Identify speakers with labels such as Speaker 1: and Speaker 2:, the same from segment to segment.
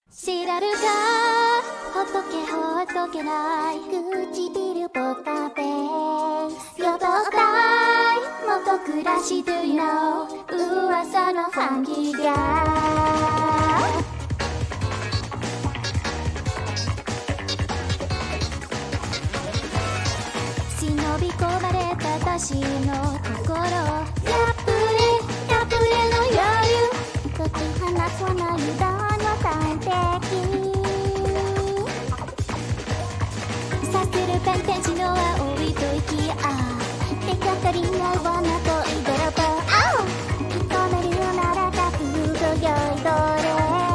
Speaker 1: 知らるかほっとけほっとけない唇ポカフェよとったい元暮らしというの噂のファンキーが忍び込まれた私の心やっぷれの夜解き放つは涙の探偵させるペンペンチの青い吐息手がかりな罠といどろぼ認めるなら覚悟よいどれ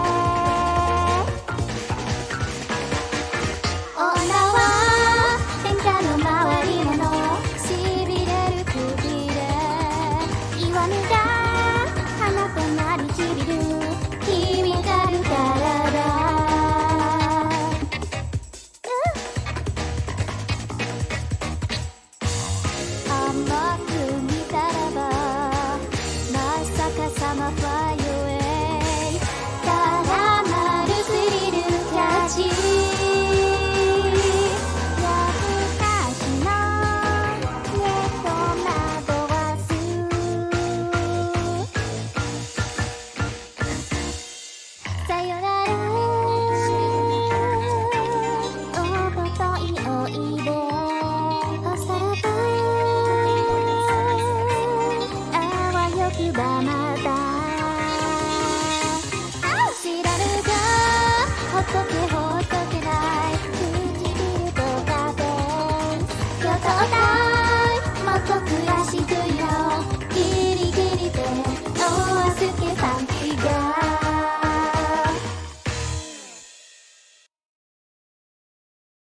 Speaker 1: 女は天下の回り物しびれる首で岩見が花となりちびる君がるからだ甘く見たらばまさかサマーファイアウェイ絡まるスリルキャッチ夜更かしのネット惑わすさよならおとといおいでおさらばあわよくばまた知らぬがほっとけ